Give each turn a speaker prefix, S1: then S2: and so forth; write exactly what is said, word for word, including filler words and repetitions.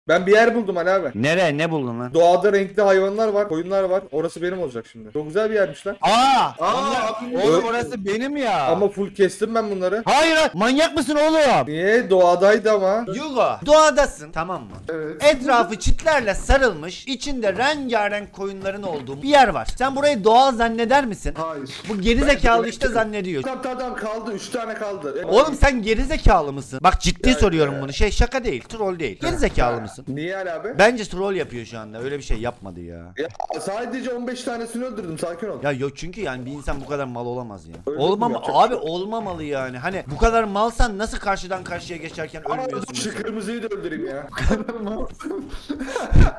S1: Ben bir yer buldum Ali abi.
S2: Nere ne buldun lan?
S1: Doğada renkli hayvanlar var, koyunlar var. Orası benim olacak şimdi. Çok güzel bir yermiş lan.
S2: Aa!
S3: Aa,
S2: Onlar-
S3: abi,
S2: oğlum
S1: öyle-
S2: orası benim ya.
S1: Ama full kestim ben bunları.
S2: Hayır hayır, manyak mısın oğlum?
S1: Niye? Doğadaydı ama.
S2: Yugo, doğadasın, tamam mı?
S3: Evet.
S2: Etrafı çitlerle sarılmış, içinde rengarenk koyunların olduğu bir yer var. Sen burayı doğal zanneder misin?
S3: Hayır.
S2: Bu gerizekalı işte zannediyor.
S1: Tamam tamam kaldı. Üç tane kaldı. E,
S2: Oğlum sen gerizekalı mısın? Bak ciddi
S1: Ya,
S2: soruyorum
S1: ya.
S2: bunu. Şey şaka değil, troll değil. Gerizekalı mısın?
S1: Niye Ali abi?
S2: Bence troll yapıyor şu anda. Öyle bir şey yapmadı ya.
S1: Ya sadece on beş tanesini öldürdüm, sakin ol.
S2: Ya yok çünkü yani bir insan bu kadar mal olamaz ya.
S1: Öyle
S2: Olmam
S1: mi? Yapacak
S2: abi
S1: bir şey yok.
S2: olmamalı yani. Hani bu kadar malsan nasıl karşıdan karşıya geçerken
S1: Ama
S2: ölmüyorsun
S1: şu
S2: mesela?
S1: kırmızıyı da öldüreyim ya.